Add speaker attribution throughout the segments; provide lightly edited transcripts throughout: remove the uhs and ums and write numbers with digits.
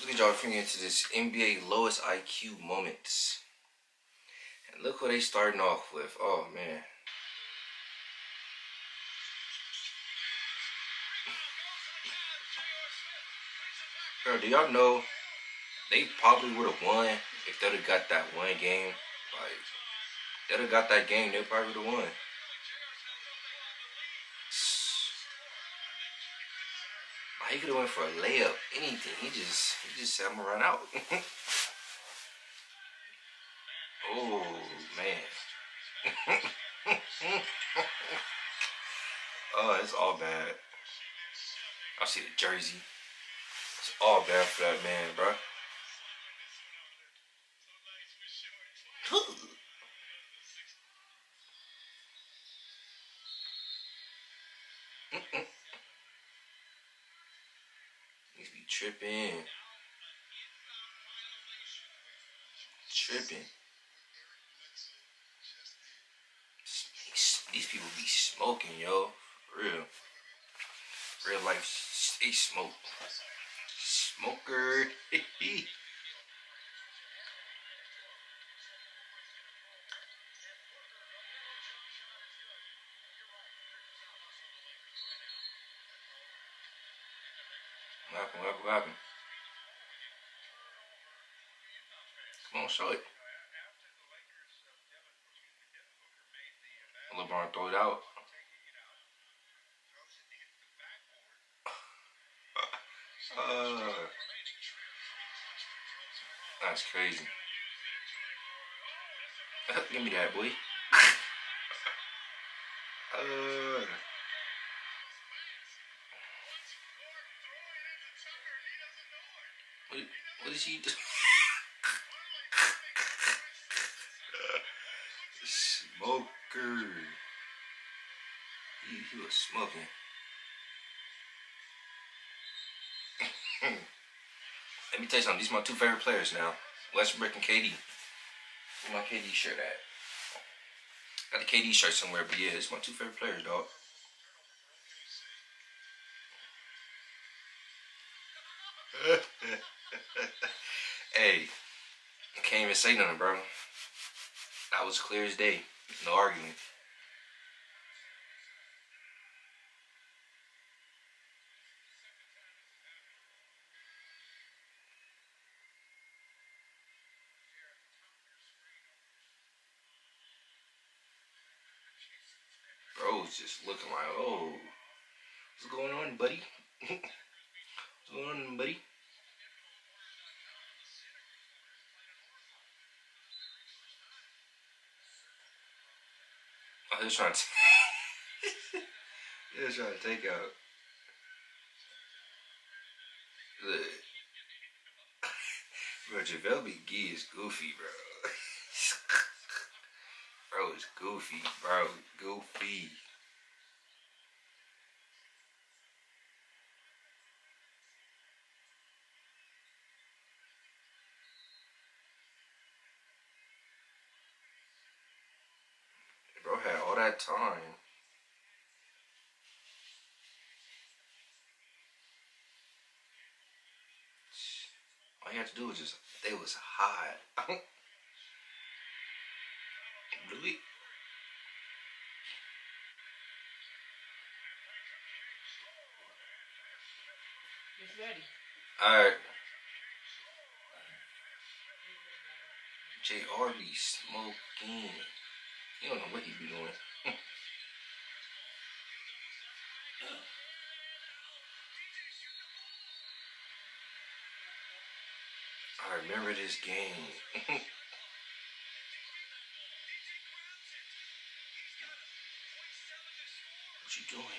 Speaker 1: Let's get y'all finger into this NBA lowest IQ moments. And look what they starting off with. Oh man. Bro, do y'all know they probably would have won if they'd have got that one game? Like, they'd have got that game, they probably would have won. He could have went for a layup, anything. He just said, I'm gonna run out. Oh man. Oh, it's all bad. I see the jersey. It's all bad for that man, bro. He's be tripping. These people be smoking, yo. For real. Real life, they smoke. Smoker. What happened? Come on, show it. LeBron throw it out. That's crazy. Give me that, boy. What is he doing? Smoker. He was smoking. Let me tell you something. These are my two favorite players now. Westbrook and KD. Where my KD shirt at? Got the KD shirt somewhere, but yeah, it's my two favorite players, dog. Hey, I can't even say nothing, bro. That was clear as day. No argument. Bro's just looking like, oh, what's going on, buddy? What's going on, buddy? Oh, they're trying to they're trying to take out. Look. Bro, JaVale McGee is goofy, bro. Bro is goofy, bro. Goofy. Bro had all that time. All you had to do was just, they was hot. Really?
Speaker 2: It's ready.
Speaker 1: Alright. JR be smoking. You don't know what he be doing. I remember this game. What you doing?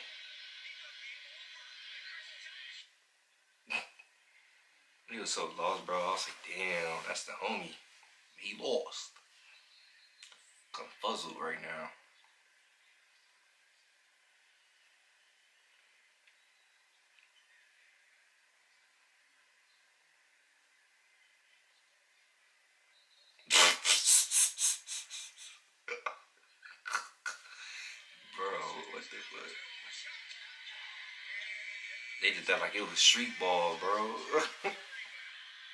Speaker 1: He was so lost, bro. I was like, damn, that's the homie. He lost. Confuzzled right now. Bro, what the fuck? They did that like it was street ball, bro.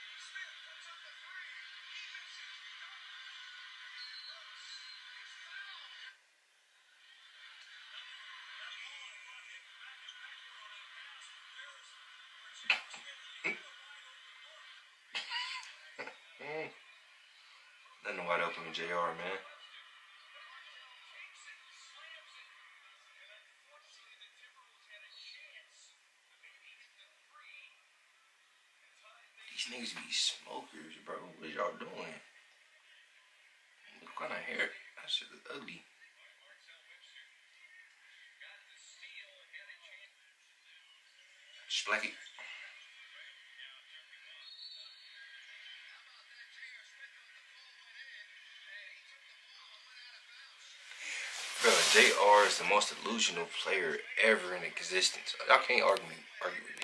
Speaker 1: wide open with JR, man. These niggas be smokers, bro. What y'all doing? What kind of hair? That shit is ugly. Splacky. Bro, JR is the most delusional player ever in existence. Y'all can't argue with me.